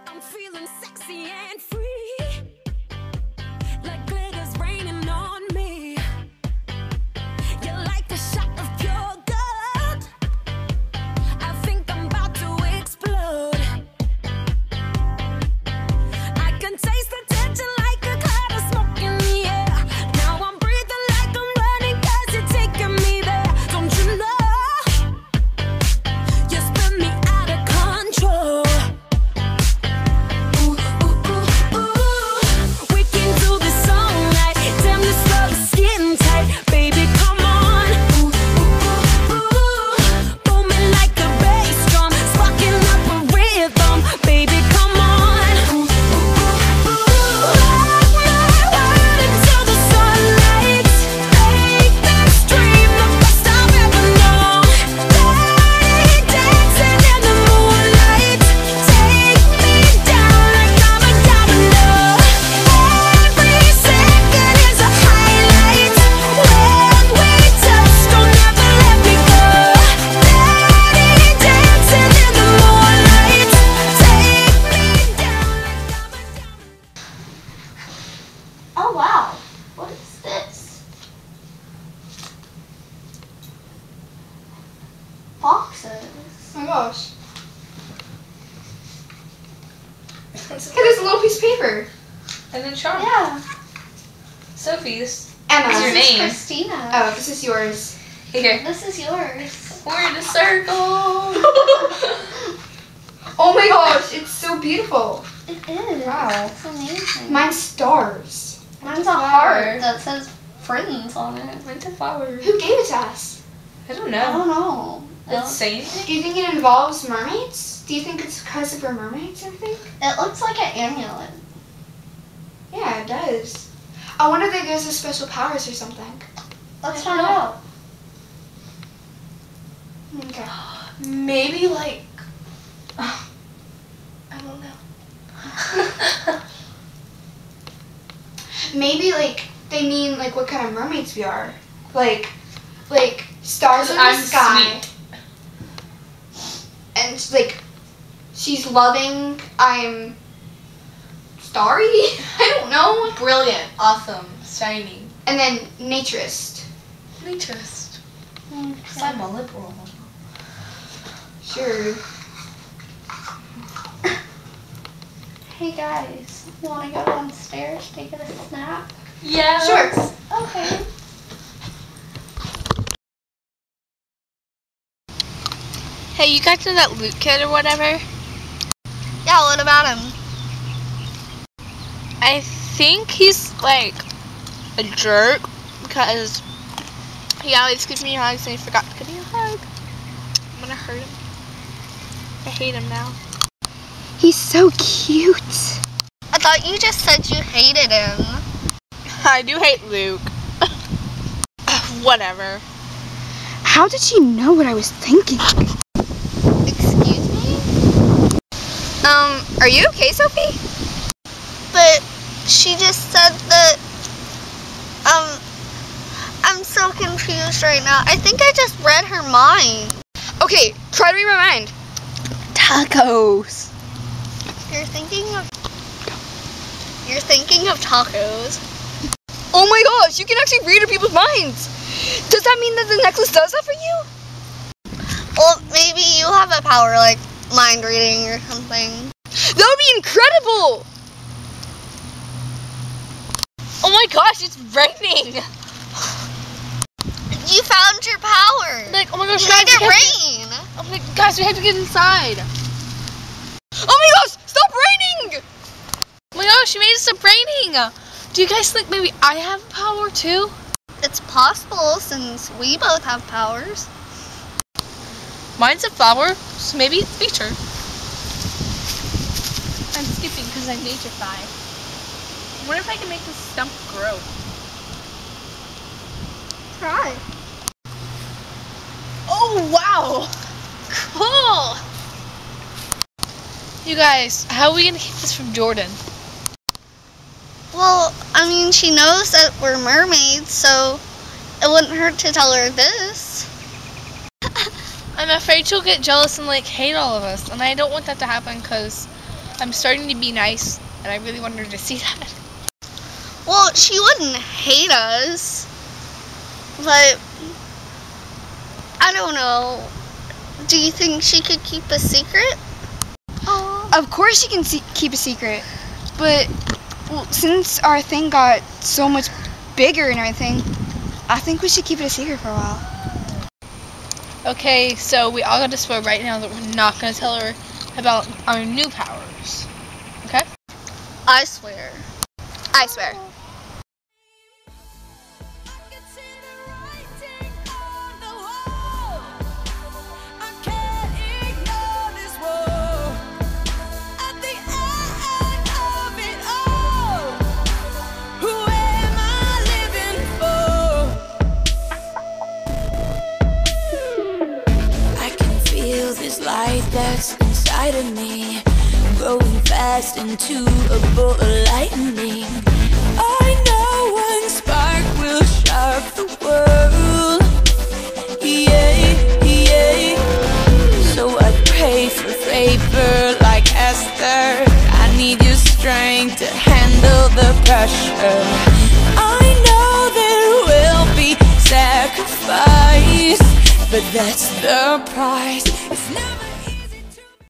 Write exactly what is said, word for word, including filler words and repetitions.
I'm feeling sexy and free, like glitter's raining on me. You're like a shot of pure gold. I think I'm about to explode. I can taste the tension like a cloud of smoke in the air. Now I'm breathing like I'm running 'cause you're taking me there. Don't you know? You spin me out of control. Ooh, ooh, ooh, ooh. We can do this all night. Damn, this love is getting tight. Baby, come on. Ooh, ooh, ooh, ooh. Booming like a bass drum, sparking up a rhythm. Baby, come on. Ooh, ooh, ooh, ooh. Rock my world until the sunlight. Make this dream the best I've ever known. Dirty dancing in the moonlight. Take me down like I'm a domino. Every second is a highlight. When we touch, don't ever let me go. Dirty dancing in the moonlight. Take me down like I'm a domino. Oh wow, what is this? Boxes. Oh my gosh. Look at this little piece of paper. And then charm. Yeah. Sophie's. Emma. What's your This is name? Kristina. Oh, this is yours. Here. This is yours. We're in a circle. Oh my gosh, it's so beautiful. It is. Wow. It's amazing. Mine's stars. Mine's a heart that says friends on it. Mine's a flower. Who gave it to us? I don't I know. don't know. Does it say anything? Do you think it involves mermaids? Do you think it's because of our mermaids or anything? It looks like an amulet. Yeah, it does. I wonder if it gives us special powers or something. Let's I find don't know. out. Okay. Maybe like. I don't know. Maybe like they mean like what kind of mermaids we are. Like, like stars in the I'm sky. sweet. And like, she's loving. I'm starry. I don't know. Brilliant. Awesome. Shiny. And then naturist. Naturist. Okay. Because I'm a liberal. Sure. Hey guys, you want to go downstairs to get a snack? Yeah. Sure. Okay. Hey, you guys know that Luke kid or whatever? Yeah, what about him? I think he's like a jerk because he always gives me hugs and he forgot to give me a hug. I'm gonna hurt him. I hate him now. He's so cute. I thought you just said you hated him. I do hate Luke. Whatever. How did she know what I was thinking? Excuse me? Um, are you okay, Sophie? But she just said that, um, I'm so confused right now. I think I just read her mind. Okay, try to read my mind. Tacos. You're thinking of, you're thinking of tacos. Oh my gosh, you can actually read people's minds. Does that mean that the necklace does that for you? Well, maybe you have a power like mind reading or something. That would be incredible. Oh my gosh, it's raining! You found your power. Like, oh my gosh, You made guys, it we have to- rain. Oh my gosh, we have to get inside. Oh my gosh, stop raining. Oh my gosh, you made it stop raining! Do you guys think maybe I have power too? It's possible since we both have powers. Mine's a flower, so maybe it's nature. I'm skipping because I'm nature-fied. What if I can make this stump grow? Try. Oh, wow! Cool! You guys, how are we gonna keep this from Jordon? Well, I mean, she knows that we're mermaids, so it wouldn't hurt to tell her this. I'm afraid she'll get jealous and like hate all of us, and I don't want that to happen because I'm starting to be nice, and I really wanted her to see that. Well, she wouldn't hate us, but I don't know. Do you think she could keep a secret? Aww. Of course she can see keep a secret, but well, since our thing got so much bigger and everything, I think we should keep it a secret for a while. Okay, so we all got to swear right now that we're not going to tell her about our new powers. Okay? I swear. I swear. Light that's inside of me, growing fast into a bolt of lightning. I know one spark will shock the world. Yeah, yeah. So I pray for favor like Esther. I need your strength to handle the pressure. I know there will be sacrifice, but that's the price. It's never